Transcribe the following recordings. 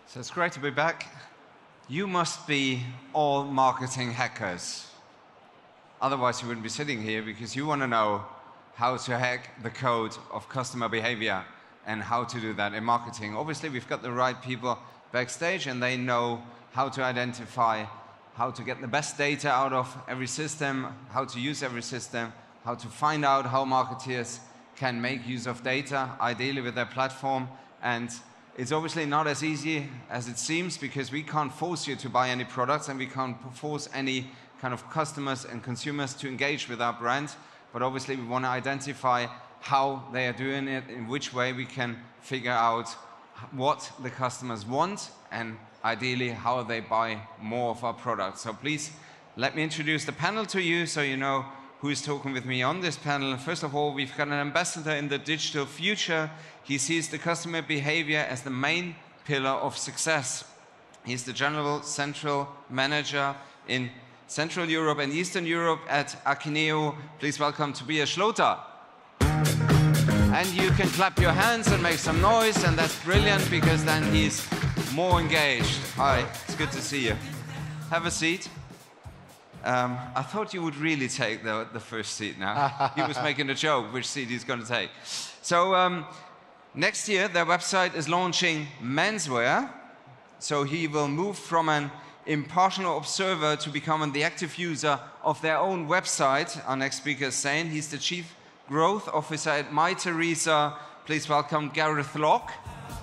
So it's great to be back. You must be all marketing hackers. Otherwise, you wouldn't be sitting here because you want to know how to hack the code of customer behavior and how to do that in marketing. Obviously, we've got the right people backstage and they know how to identify, how to get the best data out of every system, how to use every system, how to find out how marketeers can make use of data, ideally with their platform. And it's obviously not as easy as it seems because we can't force you to buy any products and we can't force any kind of customers and consumers to engage with our brand. But obviously we want to identify how they are doing it, in which way we can figure out what the customers want and ideally how they buy more of our products. So please let me introduce the panel to you so you know who is talking with me on this panel. First of all, we've got an ambassador in the digital future. He sees the customer behavior as the main pillar of success. He's the General Central Manager in Central Europe and Eastern Europe at Akeneo. Please welcome Tobias Schlotter. And you can clap your hands and make some noise, and that's brilliant because then he's more engaged. Hi, it's good to see you. Have a seat. I thought you would really take the first seat now. He was making a joke which seat he's going to take. So next year, their website is launching menswear. So he will move from an impartial observer to becoming the active user of their own website. Our next speaker is saying he's the Chief Growth Officer at MyTheresa. Please welcome Gareth Locke.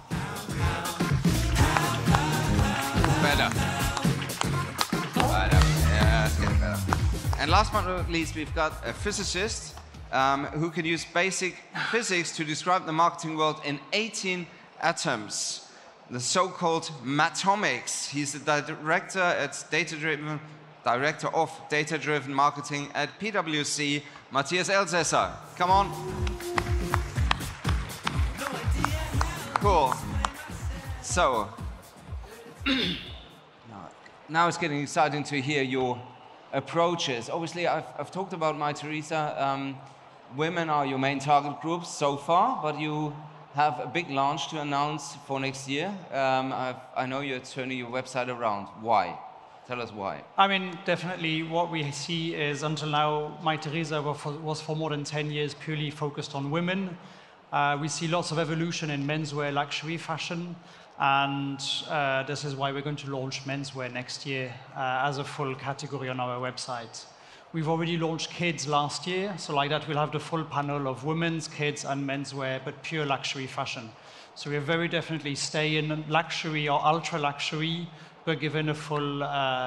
Better. And last but not least, we've got a physicist who can use basic physics to describe the marketing world in 18 atoms, the so-called matomics. He's the director of data-driven marketing at PwC, Mathias Elsässer. Come on. Cool. So, now it's getting exciting to hear your approaches. Obviously, I've talked about MyTheresa. Women are your main target groups so far, but you have a big launch to announce for next year. I know you're turning your website around. Why? Tell us why. I mean, definitely what we see is until now, MyTheresa was for more than 10 years purely focused on women. We see lots of evolution in menswear, luxury fashion. And this is why we're going to launch menswear next year as a full category on our website. We've already launched kids last year, so like that we'll have the full panel of women's, kids and menswear, but pure luxury fashion. So we're very definitely staying luxury or ultra luxury, but given a full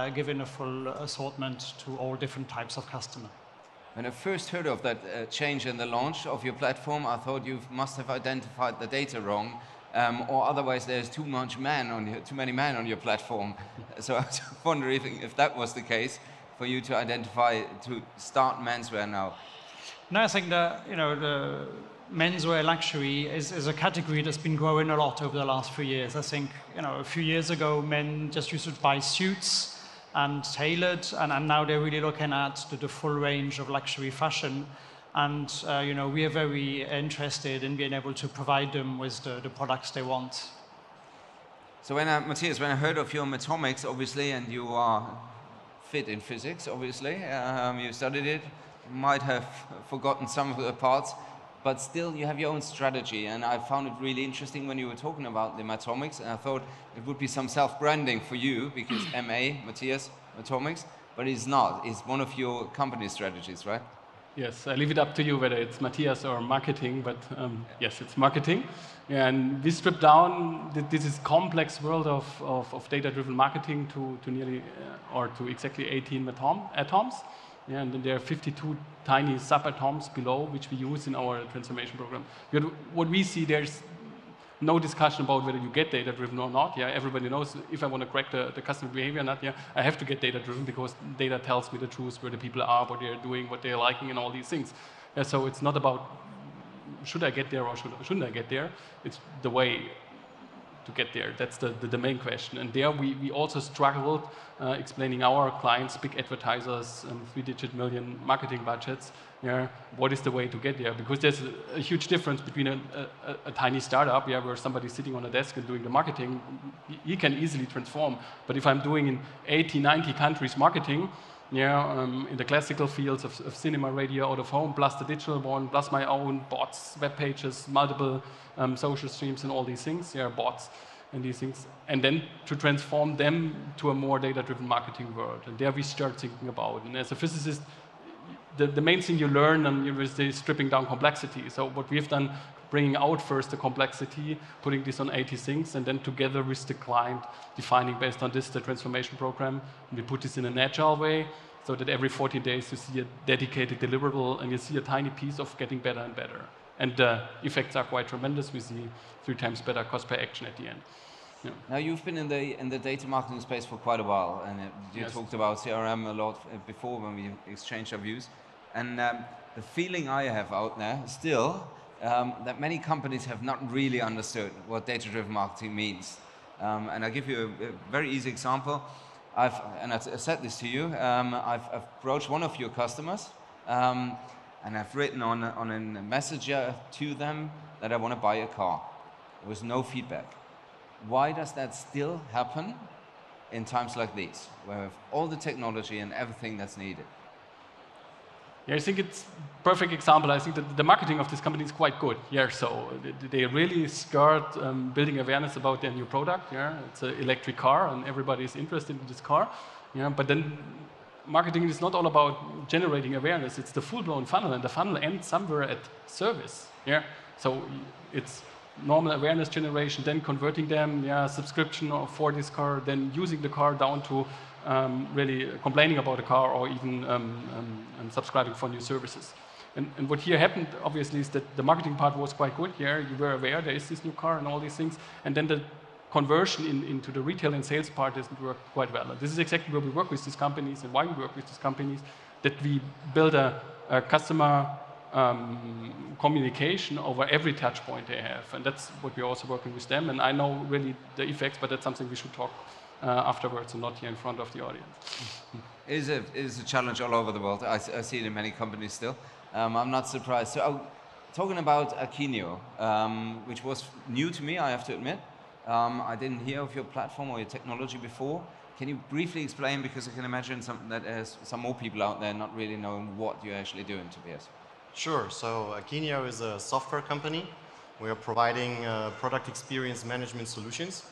assortment to all different types of customer. When I first heard of that change in the launch of your platform, I thought you must have identified the data wrong. Or otherwise there's too many men on your platform. So I was wondering if that was the case for you to identify, to start menswear now. No, I think that the menswear luxury is a category that's been growing a lot over the last few years. I think a few years ago men just used to buy suits and tailored, and now they're really looking at the full range of luxury fashion. And we are very interested in being able to provide them with the products they want. So Matthias, when I heard of your matomics, obviously, and you are fit in physics, obviously, you studied it, might have forgotten some of the parts, but still you have your own strategy. And I found it really interesting when you were talking about the matomics, and I thought it would be some self-branding for you, because Matthias, matomics, but it's not. It's one of your company strategies, right? Yes, I leave it up to you whether it's Matthias or marketing, but yes, it's marketing. And we strip down this is complex world of data-driven marketing to nearly or to exactly 18 atoms. Yeah, and then there are 52 tiny subatoms below, which we use in our transformation program. What we see, there's no discussion about whether you get data-driven or not. Yeah, everybody knows if I want to crack the customer behavior or not, yeah, I have to get data-driven because data tells me the truth, where the people are, what they're doing, what they're liking, and all these things. Yeah, so it's not about should I get there or shouldn't I get there. It's the way get there? That's the main question. And there we also struggled explaining our clients, big advertisers, 3-digit million marketing budgets, what is the way to get there? Because there's a huge difference between a tiny startup, where somebody's sitting on a desk and doing the marketing. He can easily transform. But if I'm doing in 80, 90 countries marketing, in the classical fields of cinema, radio, out of home, plus the digital one, plus my own bots, web pages, multiple social streams and all these things, bots and these things, and then to transform them to a more data-driven marketing world. And there we start thinking about. And as a physicist, the main thing you learn is stripping down complexity. So what we've done, bringing out first the complexity, putting this on 80 things, and then together with the client, defining based on this the transformation program. And we put this in an agile way, so that every 14 days you see a dedicated deliverable, and you see a tiny piece of getting better and better. And the effects are quite tremendous. We see 3 times better cost per action at the end. Yeah. Now you've been in the data marketing space for quite a while, and you talked about CRM a lot before when we exchanged our views. And the feeling I have out there still, that many companies have not really understood what data-driven marketing means. And I'll give you a very easy example. I've said this to you, I've approached one of your customers, and I've written on a messenger to them that I want to buy a car. There was no feedback. Why does that still happen in times like these, where we have all the technology and everything that's needed? Yeah, I think it's a perfect example. I think that the marketing of this company is quite good. So they really start building awareness about their new product. It's an electric car, and everybody is interested in this car. But then marketing is not all about generating awareness. It's the full-blown funnel, and the funnel ends somewhere at service. So it's normal awareness generation, then converting them, subscription for this car, then using the car down to really complaining about the car, or even subscribing for new services. And what here happened, obviously, is that the marketing part was quite good. You were aware there is this new car and all these things, and then the conversion into the retail and sales part doesn't work quite well. And this is exactly where we work with these companies and why we work with these companies, that we build a customer communication over every touch point they have. And that's what we're also working with them. And I know really the effects, but that's something we should talk afterwards and not here in front of the audience. It is a challenge all over the world. I see it in many companies still. I'm not surprised. So talking about Akeneo, which was new to me, I have to admit. I didn't hear of your platform or your technology before. Can you briefly explain, because I can imagine that there's some more people out there not really knowing what you're actually doing, Tobias. Sure. So Akeneo is a software company. We are providing product experience management solutions.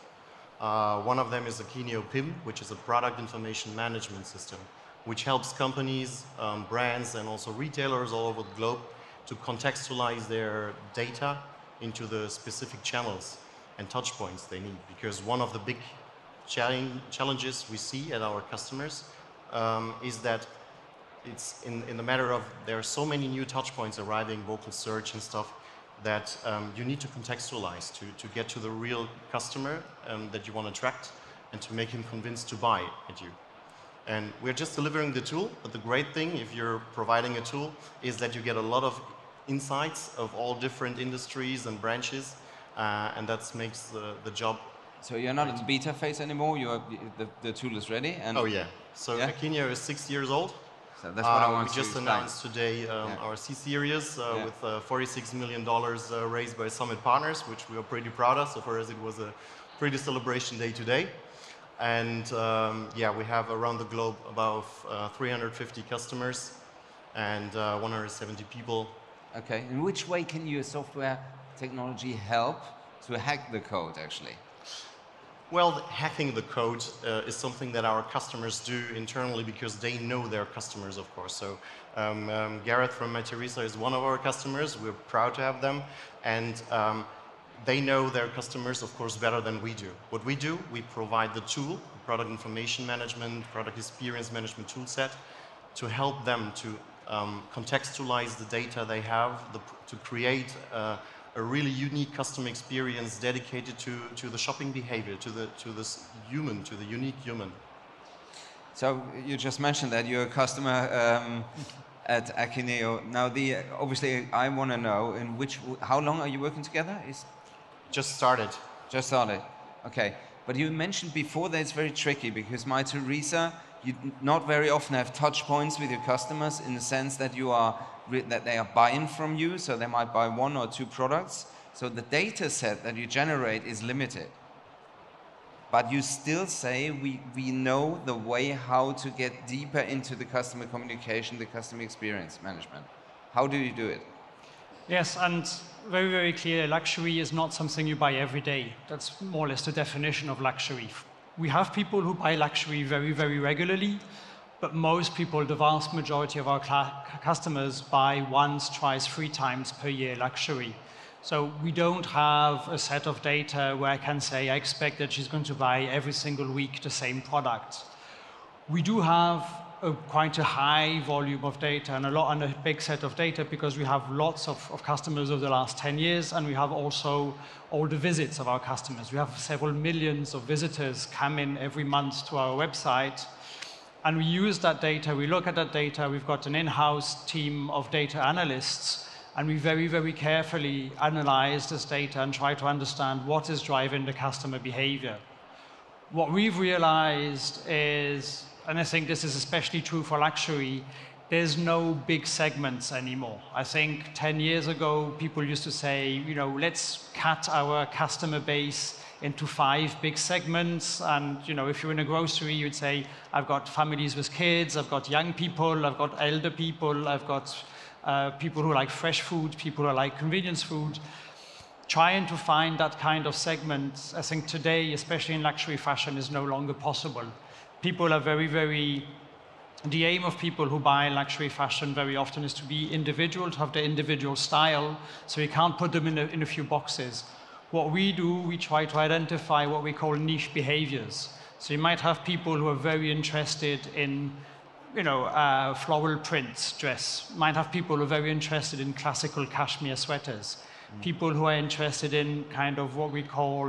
One of them is Akeneo PIM, which is a product information management system, which helps companies, brands, and also retailers all over the globe to contextualize their data into the specific channels and touch points they need. Because one of the big challenges we see at our customers is that it's in the matter of there are so many new touch points arriving, vocal search and stuff, that you need to contextualize to get to the real customer that you want to attract and to make him convinced to buy at you. And we're just delivering the tool, but the great thing, if you're providing a tool, is that you get a lot of insights of all different industries and branches, and that makes the job. So you're not at the beta phase anymore, the tool is ready? And oh yeah, so Akeneo is 6 years old. So that's what I want we just announced today our C-Series with $46 million raised by Summit Partners, which we are pretty proud of. So for us, it was a pretty celebration day today. And we have around the globe about 350 customers and 170 people. Okay, in which way can your software technology help to hack the code, actually? Well, hacking the code is something that our customers do internally because they know their customers, of course. So Gareth from MyTheresa is one of our customers. We're proud to have them. And they know their customers, of course, better than we do. What we do, we provide the tool, product information management, product experience management tool set, to help them to contextualize the data they have, to create a really unique customer experience dedicated to the shopping behavior, to this human, to the unique human. So you just mentioned that you're a customer at Akeneo. Now, obviously, I want to know how long are you working together? Just started. Just started. Okay, but you mentioned before that it's very tricky because MyTheresa, you not very often have touch points with your customers in the sense that that they are buying from you, so they might buy 1 or 2 products. So the data set that you generate is limited. But you still say we know the way how to get deeper into the customer communication, the customer experience management. How do you do it? Yes, and very, very clear, luxury is not something you buy every day. That's more or less the definition of luxury. We have people who buy luxury very, very regularly, but most people, the vast majority of our customers, buy once, twice, 3 times per year luxury. So we don't have a set of data where I can say I expect that she's going to buy every single week the same product. We do have quite a high volume of data and a big set of data because we have lots of customers over the last 10 years, and we have also all the visits of our customers. We have several millions of visitors come in every month to our website, and we use that data, we look at that data, we've got an in-house team of data analysts, and we very, very carefully analyze this data and try to understand what is driving the customer behavior. What we've realized is, and I think this is especially true for luxury, there's no big segments anymore. I think 10 years ago, people used to say, you know, let's cut our customer base into 5 big segments. And, you know, if you're in a grocery, you'd say, I've got families with kids, I've got young people, I've got elder people, I've got people who like fresh food, people who like convenience food. Trying to find that kind of segment, I think today, especially in luxury fashion, is no longer possible. People are the aim of people who buy luxury fashion very often is to be individual, to have their individual style, so you can't put them in a few boxes. What we do, we try to identify what we call niche behaviors. So you might have people who are very interested in, you know, floral prints dress. Might have people who are very interested in classical cashmere sweaters. People who are interested in kind of what we call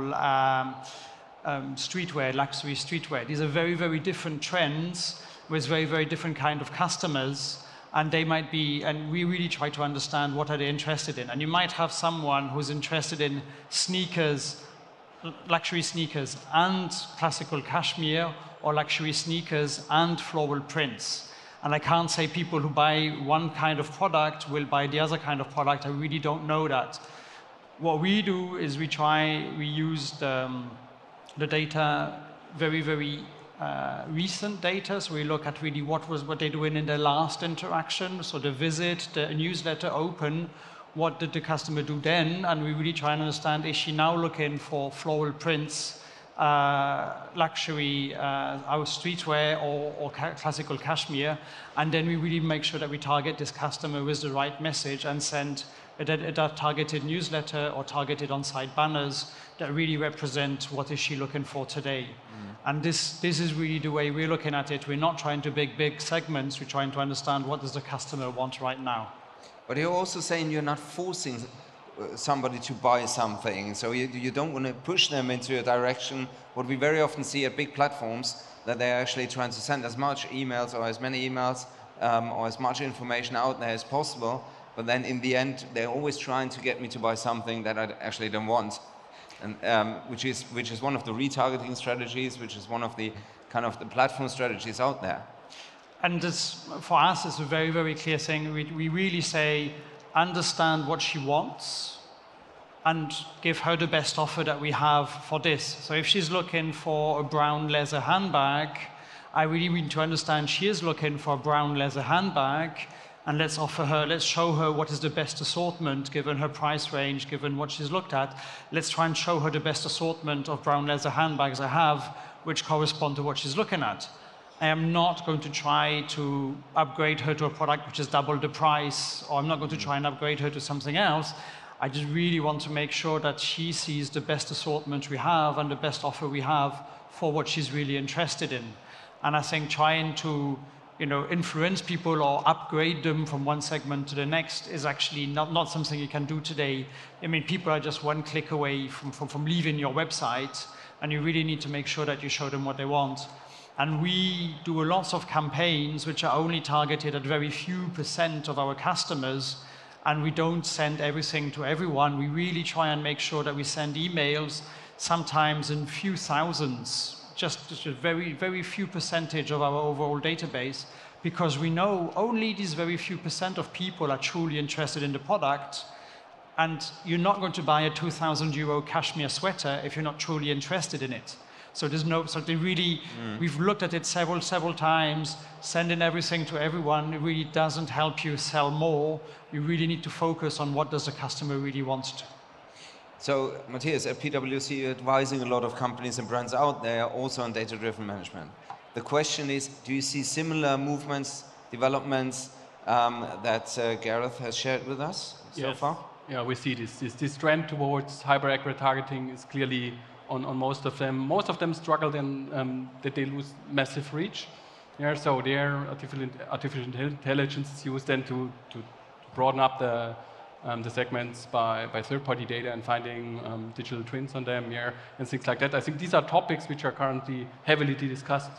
streetwear, luxury streetwear. These are very, very different trends with very, very different kind of customers, and they might be, and we really try to understand what are they interested in. And you might have someone who's interested in sneakers, luxury sneakers and classical cashmere, or luxury sneakers and floral prints. And I can't say people who buy one kind of product will buy the other kind of product. I really don't know that. What we do is we use the data, very, very recent data. So we look at really what they're doing in their last interaction. So the visit, the newsletter open, what did the customer do then? And we really try and understand, is she now looking for floral prints, luxury, our streetwear or classical cashmere, and then we really make sure that we target this customer with the right message and send a targeted newsletter or targeted on-site banners that really represent what is she looking for today. And this is really the way we're looking at it. We're not trying to big segments, we're trying to understand what does the customer want right now. But you're also saying you're not forcing somebody to buy something. So you don't want to push them into a direction. What we very often see at big platforms, that they're actually trying to send as much emails or as many emails or as much information out there as possible. But then in the end, they're always trying to get me to buy something that I actually don't want. And which is one of the retargeting strategies, which is one of the kind of the platform strategies out there. And this, for us, it's a very, very clear thing. We really say, understand what she wants and give her the best offer that we have for this. So if she's looking for a brown leather handbag, I really need to understand she is looking for a brown leather handbag, and let's show her what is the best assortment given her price range, given what she's looked at. Let's try and show her the best assortment of brown leather handbags I have, which correspond to what she's looking at. I am not going to try to upgrade her to a product which is double the price, or I'm not going to try and upgrade her to something else. I just really want to make sure that she sees the best assortment we have and the best offer we have for what she's really interested in. And I think trying to, you know, influence people or upgrade them from one segment to the next is actually not something you can do today. I mean, people are just one click away from leaving your website, and you really need to make sure that you show them what they want. And we do lots of campaigns which are only targeted at very few % of our customers, and we don't send everything to everyone. We really try and make sure that we send emails sometimes in few thousands, just a very, very few percentage of our overall database, because we know only these very few percent of people are truly interested in the product. And you're not going to buy a 2,000 euro cashmere sweater if you're not truly interested in it. So there's no, so they really, we've looked at it several times, sending everything to everyone. It really doesn't help you sell more. You really need to focus on what does the customer really want to. So, Matthias, at PwC, you're advising a lot of companies and brands out there also on data-driven management. The question is, do you see similar movements, developments that Gareth has shared with us so far? Yeah, we see this trend towards hyper-accurate targeting is clearly on most of them. Most of them struggle then that they lose massive reach. Yeah, so their artificial intelligence is used then to broaden up the segments by third-party data and finding digital twins on them, and things like that. I think these are topics which are currently heavily discussed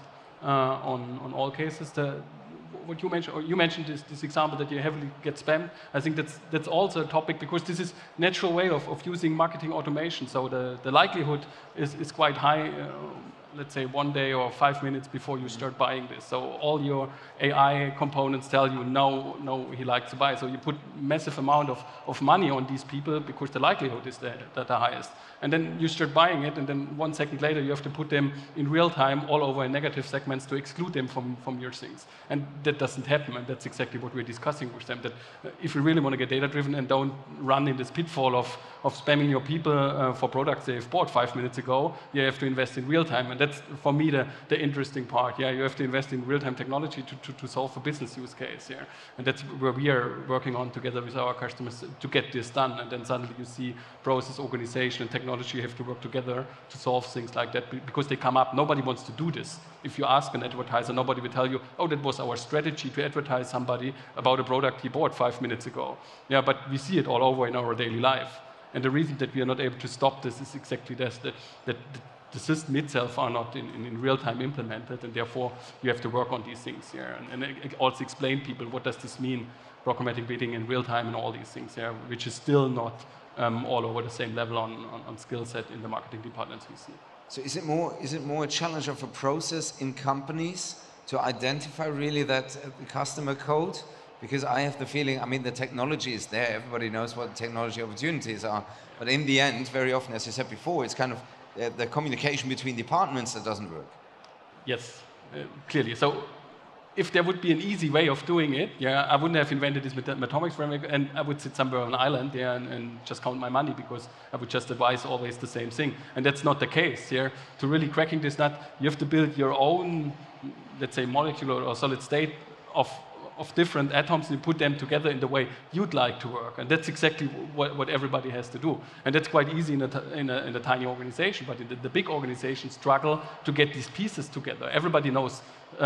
on all cases. What you mentioned this example that you heavily get spammed. I think that's also a topic because this is natural way of using marketing automation. So the likelihood is quite high. Let's say 1 day or 5 minutes before you start buying this. So all your AI components tell you, no, he likes to buy. So you put massive amount of money on these people because the likelihood is the highest. And then you start buying it, and then 1 second later you have to put them in real time all over in negative segments to exclude them from your things. And that doesn't happen, and that's exactly what we're discussing with them, that if we really want to get data-driven and don't run in this pitfall of spamming your people for products they've bought 5 minutes ago, you have to invest in real time. And that's, for me, the interesting part. Yeah, you have to invest in real-time technology to solve a business use case. Yeah, and that's where we are working on together with our customers to get this done. And then suddenly you see process, organization, and technology have to work together to solve things like that because they come up. Nobody wants to do this. If you ask an advertiser, nobody will tell you, oh, that was our strategy to advertise somebody about a product he bought 5 minutes ago. Yeah, but we see it all over in our daily life. And the reason that we are not able to stop this is exactly this, that the system itself are not in real time implemented, and therefore you have to work on these things here. And also explain people what does this mean, programmatic bidding in real time and all these things here, which is still not all over the same level on skill set in the marketing departments we see. So is it more a challenge of a process in companies to identify really that customer code? Because I have the feeling, I mean, the technology is there. Everybody knows what technology opportunities are. But in the end, very often, as you said before, it's kind of the communication between departments that doesn't work. Yes, clearly. So if there would be an easy way of doing it, yeah, I wouldn't have invented this Matomics framework, and I would sit somewhere on an island there and just count my money because I would just advise always the same thing. And that's not the case here. To really cracking this nut, you have to build your own, let's say, molecular or solid state of different atoms, and you put them together in the way you'd like to work. And that's exactly what everybody has to do. And that's quite easy in a tiny organization, but in the big organizations struggle to get these pieces together. Everybody knows,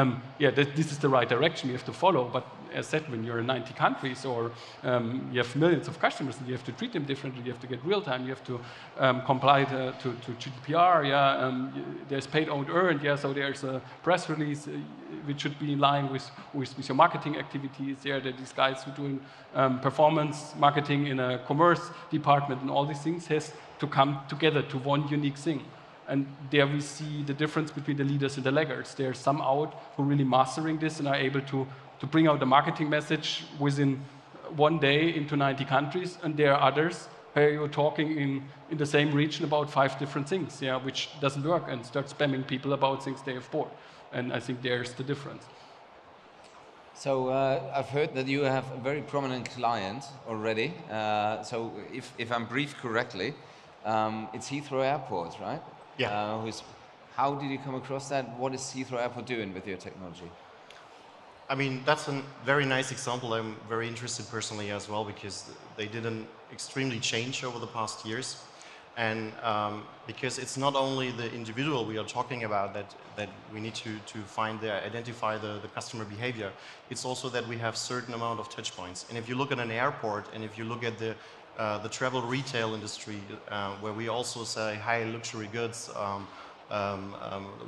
this is the right direction you have to follow, but as said, when you're in 90 countries or you have millions of customers and you have to treat them differently, you have to get real time, you have to comply to GDPR, there's paid, owned, earned, so there's a press release which should be in line with your marketing activities. There are these guys who are doing performance marketing in a commerce department, and all these things has to come together to one unique thing. And there we see the difference between the leaders and the laggards. There are some out who are really mastering this and are able to bring out the marketing message within 1 day into 90 countries, and there are others where you're talking in the same region about 5 different things, which doesn't work, and start spamming people about things they have bought. And I think there's the difference. So I've heard that you have a very prominent client already. So if I'm briefed correctly, it's Heathrow Airport, right? Yeah. How did you come across that? What is Heathrow Airport doing with your technology? I mean, that's a very nice example. I'm very interested personally as well because they did an extremely change over the past years. And because it's not only the individual we are talking about that we need to identify the customer behavior, it's also that we have certain amount of touch points. And if you look at an airport and if you look at the travel retail industry, where we also say high luxury goods,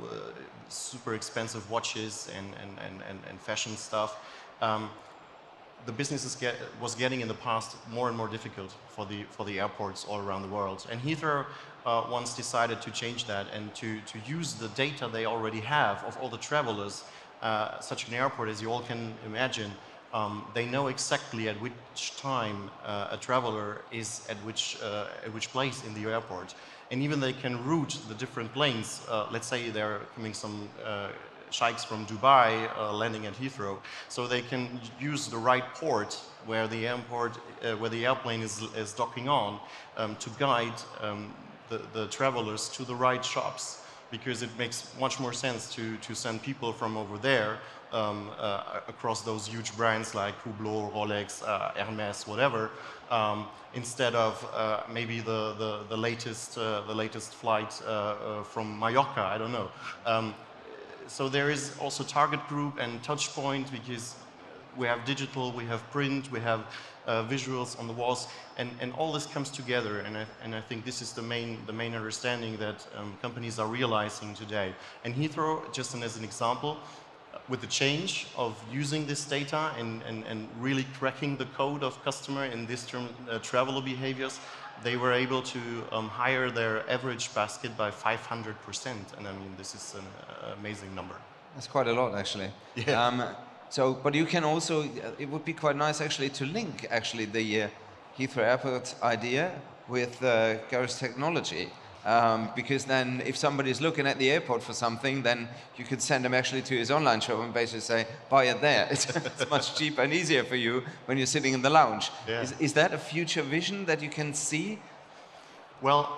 super expensive watches and fashion stuff, the business was getting in the past more and more difficult for the airports all around the world. And Heathrow once decided to change that and to use the data they already have of all the travelers. Such an airport, as you all can imagine, they know exactly at which time a traveler is at which place in the airport. And even they can route the different planes. Let's say they're coming some sheikhs from Dubai landing at Heathrow, so they can use the right port where the airplane is docking on to guide the travelers to the right shops, because it makes much more sense to send people from over there across those huge brands like Hublot, Rolex, Hermes, whatever, instead of maybe the latest flight from Mallorca. I don't know. So there is also target group and touch point, because we have digital, we have print, we have visuals on the walls, and all this comes together. And I think this is the main understanding that companies are realizing today. And Heathrow, just as an example, with the change of using this data and really cracking the code of customer in this traveler behaviors, they were able to higher their average basket by 500%. And I mean, this is an amazing number. That's quite a lot, actually. Yeah. But you can also, it would be quite nice actually to link actually the Heathrow Airport idea with Gareth's technology. Because then if somebody is looking at the airport for something, then you could send them actually to his online shop and basically say, buy it there. It's much cheaper and easier for you when you're sitting in the lounge. Yeah. Is that a future vision that you can see? Well,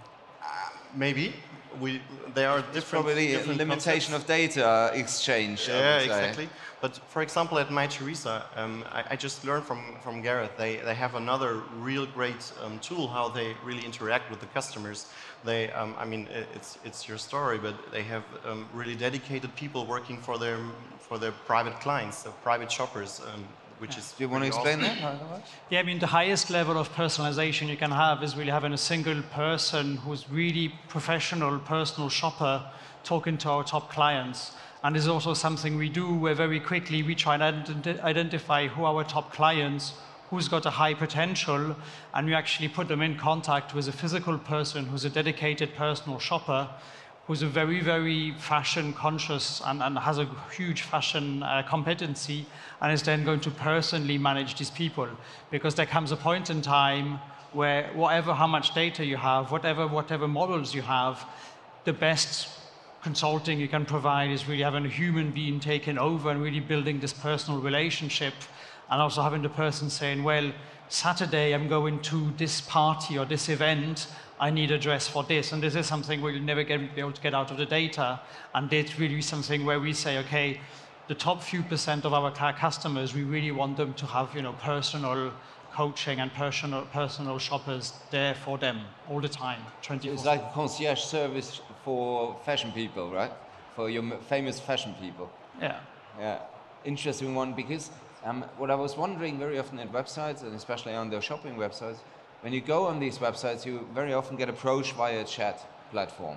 maybe. There are different Probably a limitation of data exchange. Yeah, exactly. But for example, at MyTheresa, I just learned from Gareth, they have another real great tool how they really interact with the customers. They, I mean, it's your story, but they have really dedicated people working for their private clients, private shoppers. Which is Do you want to explain awesome. that? Yeah, I mean, the highest level of personalization you can have is really having a single person who's really professional, personal shopper talking to our top clients. And this is also something we do where very quickly we try and identify who are our top clients, who's got a high potential, and we actually put them in contact with a physical person who's a dedicated personal shopper, who's a very, very fashion conscious and has a huge fashion competency, and is then going to personally manage these people. Because there comes a point in time where how much data you have, whatever models you have, the best consulting you can provide is really having a human being taking over and really building this personal relationship, and also having the person saying, well, Saturday I'm going to this party or this event, I need a dress for this, and this is something we'll never be able to get out of the data. And it's really something where we say, okay, the top few % of our customers, we really want them to have, personal coaching and personal shoppers there for them all the time, 24/7. It's like a concierge service for fashion people, right? For your famous fashion people. Yeah. Yeah, interesting one, because what I was wondering very often at websites, and especially on the shopping websites, when you go on these websites, you very often get approached by a chat platform.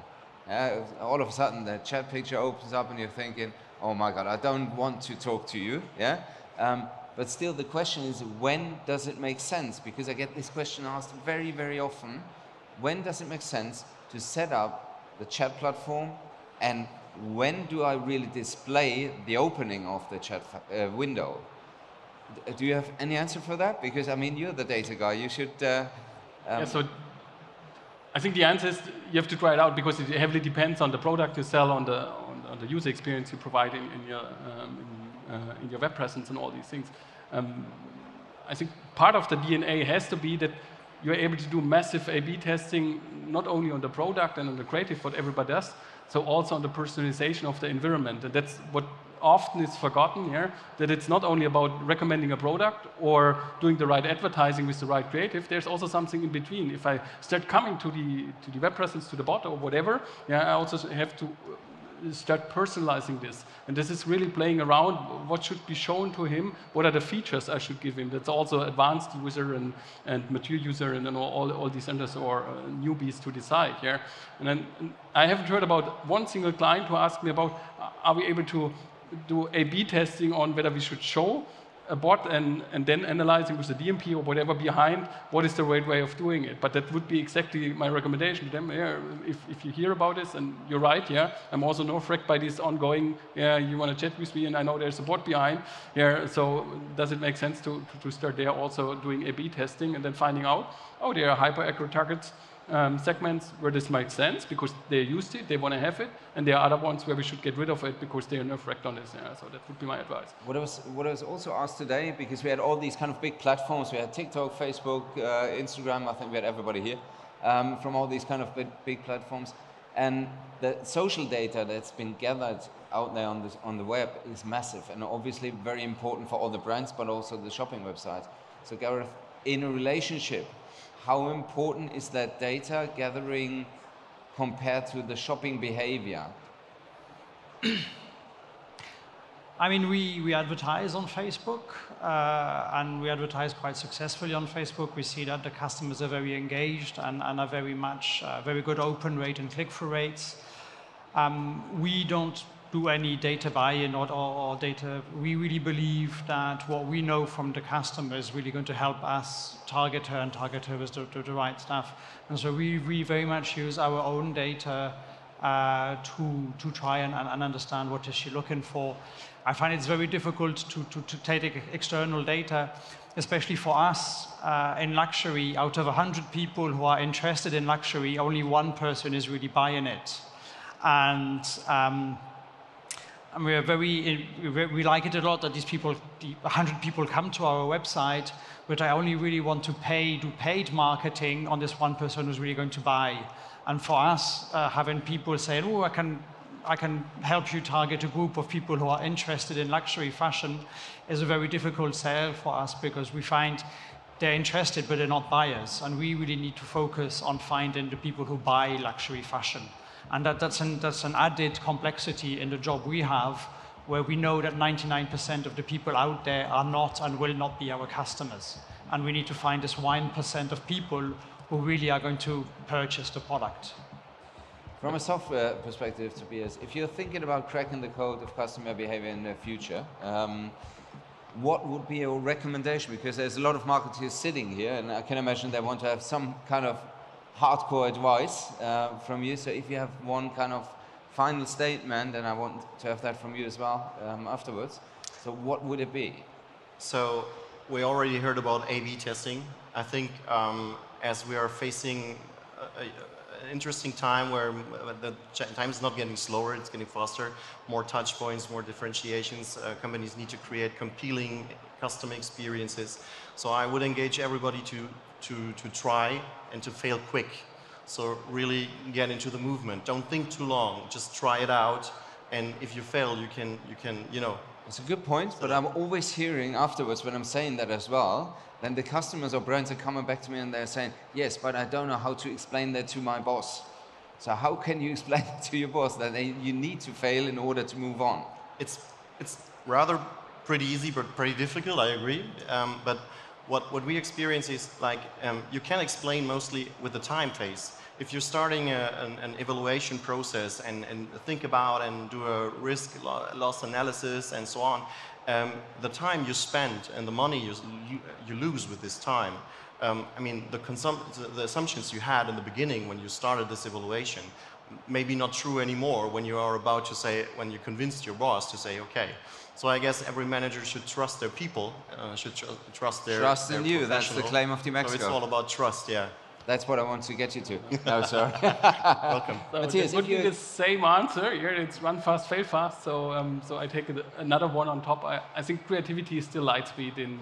All of a sudden, the chat picture opens up and you're thinking, oh my God, I don't want to talk to you. Yeah. But still, the question is, when does it make sense? Because I get this question asked very, very often. When does it make sense to set up the chat platform, and when do I really display the opening of the chat window? Do you have any answer for that? Because, I mean, you're the data guy. You should... Yeah, so I think the answer is you have to try it out, because it heavily depends on the product you sell, on the user experience you provide in your web presence and all these things. I think part of the DNA has to be that you're able to do massive A/B testing, not only on the product and on the creative, what everybody does, so also on the personalization of the environment. And that's what often is forgotten here, that it's not only about recommending a product or doing the right advertising with the right creative. There's also something in between. If I start coming to the web presence, to the bot or whatever, I also have to start personalizing this. And this is really playing around what should be shown to him, what are the features I should give him. That's also advanced user and mature user and all these others, or newbies to decide. Yeah? And then I haven't heard about one single client who asked me about, are we able to do A/B testing on whether we should show a bot and then analyzing with the DMP or whatever behind what is the right way of doing it. But that would be exactly my recommendation to them. Yeah, if you hear about this, and you're right, yeah, I'm also nerve-wracked by this ongoing, yeah, you want to chat with me and I know there's a bot behind. Yeah, so does it make sense to start there also doing A/B testing and then finding out, oh, there are hyper-accurate targets, segments where this makes sense because they're used to it, they want to have it, and there are other ones where we should get rid of it because they're nerve-wracked on this. Yeah, so that would be my advice. What I was also asked today, because we had all these kind of big platforms, we had TikTok, Facebook, Instagram, I think we had everybody here, from all these kind of big platforms, and the social data that's been gathered out there on the web is massive, and obviously very important for all the brands, but also the shopping websites. So Gareth, in a relationship, how important is that data gathering compared to the shopping behavior? I mean, we advertise on Facebook, and we advertise quite successfully on Facebook. We see that the customers are very engaged and are very good open rate and click-through rates. We don't do any data buy-in or data. We really believe that what we know from the customer is really going to help us target her and target her with the right stuff. And so we very much use our own data to try and understand what is she looking for. I find it's very difficult to take external data, especially for us in luxury. Out of 100 people who are interested in luxury, only one person is really buying it. And we like it a lot that these people, 100 people come to our website, but I only really want to do paid marketing on this one person who's really going to buy. And for us, having people say, oh, I can help you target a group of people who are interested in luxury fashion is a very difficult sell for us because we find they're interested, but they're not buyers. And we really need to focus on finding the people who buy luxury fashion. And that's an added complexity in the job we have, where we know that 99% of the people out there are not and will not be our customers. And we need to find this 1% of people who really are going to purchase the product. From a software perspective, Tobias, if you're thinking about cracking the code of customer behavior in the future, what would be your recommendation? Because there's a lot of marketers sitting here, and I can imagine they want to have some kind of hardcore advice from you. So if you have one kind of final statement, then I want to have that from you as well afterwards. So what would it be? So we already heard about A/B testing. I think as we are facing an interesting time where the time is not getting slower, it's getting faster, more touch points, more differentiations. Companies need to create compelling customer experiences. So I would engage everybody to try and to fail quick. So really get into the movement. Don't think too long. Just try it out. And if you fail, you can, you know. It's a good point, but I'm always hearing afterwards when I'm saying that as well, then the customers or brands are coming back to me and they're saying, yes, but I don't know how to explain that to my boss. So how can you explain to your boss that you need to fail in order to move on? It's rather pretty easy, but pretty difficult, I agree. But what we experience is like you can explain mostly with the time phase. If you're starting an evaluation process and think about and do a risk loss analysis and so on, the time you spend and the money you lose with this time, I mean, the assumptions you had in the beginning when you started this evaluation may be not true anymore when you are about to say, when you convinced your boss to say, okay. So I guess every manager should trust their people, should trust their trust in you. That's the claim of Team Mexico. So it's all about trust, yeah. That's what I want to get you to. No, sorry. Welcome. So Mathias, it would be the same answer. Here it's run fast, fail fast. So so I take another one on top. I think creativity is still light speed in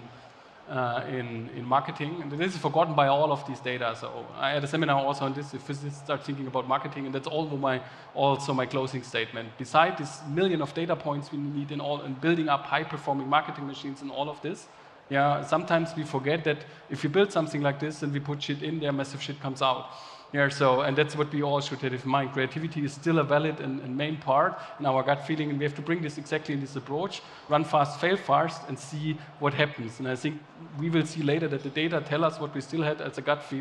marketing, and this is forgotten by all of these data. So I had a seminar also on this. If physicists start thinking about marketing, and that's also my closing statement. Besides this million of data points we need in building up high-performing marketing machines and all of this, yeah, sometimes we forget that if you build something like this and we put shit in there, massive shit comes out. Yeah, so, and that's what we all should have in mind. Creativity is still a valid and main part in our gut feeling, and we have to bring this exactly in this approach, run fast, fail fast, and see what happens. And I think we will see later that the data tell us what we still had as a gut feeling,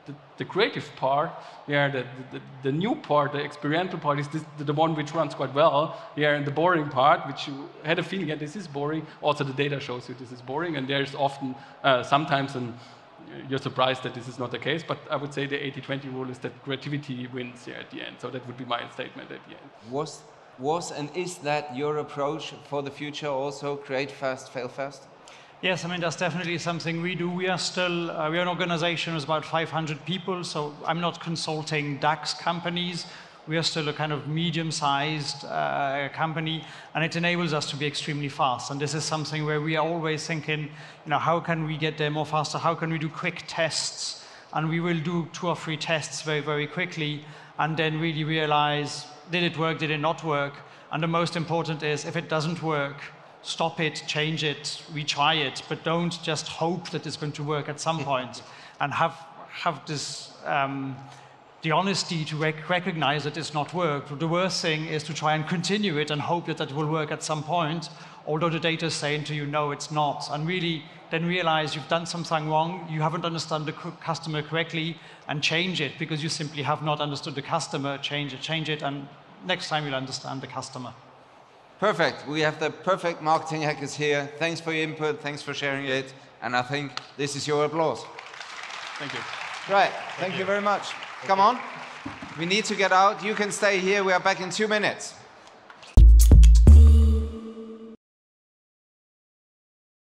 the creative part, the new part, the experiential part is the one which runs quite well. And the boring part, which you had a feeling, yeah, this is boring. Also, the data shows you this is boring, and there's often sometimes you're surprised that this is not the case, but I would say the 80-20 rule is that creativity wins here at the end. So that would be my statement at the end. Was and is that your approach for the future also? Create fast, fail fast? Yes, I mean, that's definitely something we do. We are still, we are an organization with about 500 people, so I'm not consulting DAX companies. We are still a kind of medium-sized company, and it enables us to be extremely fast. And this is something where we are always thinking, how can we get there more faster? How can we do quick tests? And we will do 2 or 3 tests very, very quickly, and then really realize, did it work, did it not work? And the most important is, if it doesn't work, stop it, change it, retry it, but don't just hope that it's going to work at some point, and have this the honesty to recognize that it's not worked. The worst thing is to try and continue it and hope that it will work at some point, although the data is saying to you, no, it's not. And really then realize you've done something wrong, you haven't understood the customer correctly, and change it, because you simply have not understood the customer. Change it, and next time you'll understand the customer. Perfect. We have the perfect marketing hackers here. Thanks for your input. Thanks for sharing it. And I think this is your applause. Thank you. Right. Thank you very much. Come on. We need to get out. You can stay here. We are back in 2 minutes.